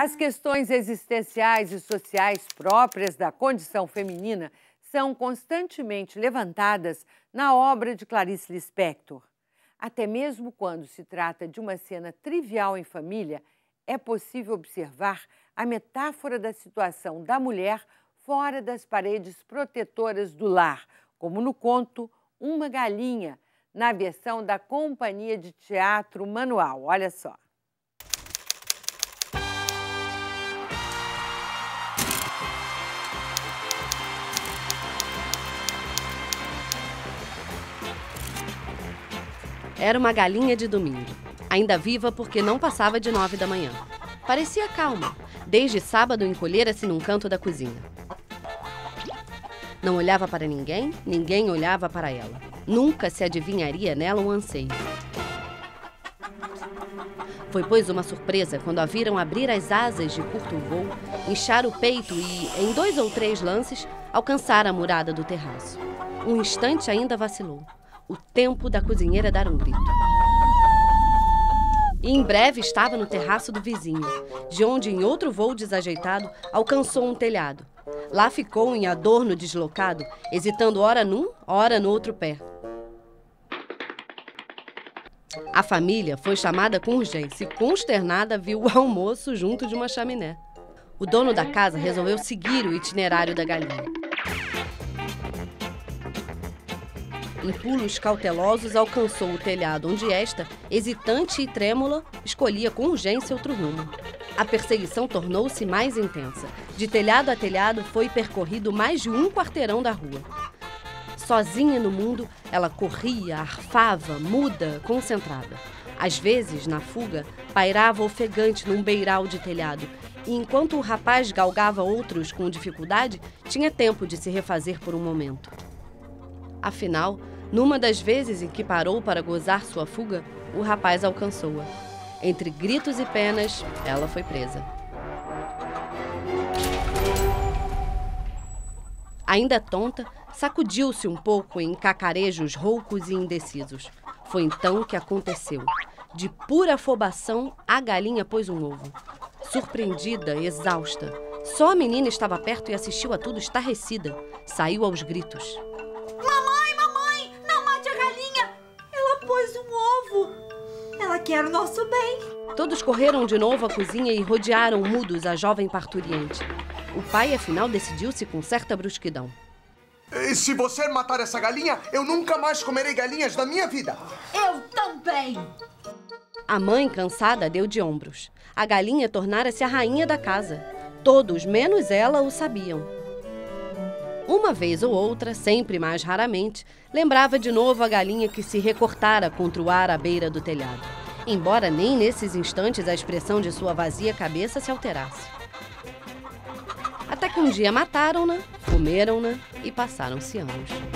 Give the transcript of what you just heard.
As questões existenciais e sociais próprias da condição feminina são constantemente levantadas na obra de Clarice Lispector. Até mesmo quando se trata de uma cena trivial em família, é possível observar a metáfora da situação da mulher fora das paredes protetoras do lar, como no conto Uma Galinha, na versão da Companhia de Teatro Manual. Olha só. Era uma galinha de domingo, ainda viva porque não passava de 9 da manhã. Parecia calma, desde sábado encolhera-se num canto da cozinha. Não olhava para ninguém, ninguém olhava para ela. Nunca se adivinharia nela um anseio. Foi, pois, uma surpresa quando a viram abrir as asas de curto voo, inchar o peito e, em 2 ou 3 lances, alcançar a murada do terraço. Um instante ainda vacilou. O tempo da cozinheira dar um grito. E em breve estava no terraço do vizinho, de onde, em outro voo desajeitado, alcançou um telhado. Lá ficou em adorno deslocado, hesitando ora num, ora no outro pé. A família foi chamada com urgência e, consternada, viu o almoço junto de uma chaminé. O dono da casa resolveu seguir o itinerário da galinha. Em pulos cautelosos, alcançou o telhado, onde esta, hesitante e trêmula, escolhia com urgência outro rumo. A perseguição tornou-se mais intensa. De telhado a telhado, foi percorrido mais de 1 quarteirão da rua. Sozinha no mundo, ela corria, arfava, muda, concentrada. Às vezes, na fuga, pairava ofegante num beiral de telhado, e enquanto o rapaz galgava outros com dificuldade, tinha tempo de se refazer por um momento. Afinal, numa das vezes em que parou para gozar sua fuga, o rapaz alcançou-a. Entre gritos e penas, ela foi presa. Ainda tonta, sacudiu-se um pouco em cacarejos roucos e indecisos. Foi então que aconteceu. De pura afobação, a galinha pôs um ovo. Surpreendida, exausta, só a menina estava perto e assistiu a tudo estarrecida. Saiu aos gritos. Ela quer o nosso bem. Todos correram de novo à cozinha e rodearam mudos a jovem parturiente. O pai, afinal, decidiu-se com certa brusquidão. Se você matar essa galinha, eu nunca mais comerei galinhas na minha vida. Eu também. A mãe, cansada, deu de ombros. A galinha tornara-se a rainha da casa. Todos, menos ela, o sabiam. Uma vez ou outra, sempre mais raramente, lembrava de novo a galinha que se recortara contra o ar à beira do telhado, embora nem nesses instantes a expressão de sua vazia cabeça se alterasse. Até que um dia mataram-na, comeram-na e passaram-se anos.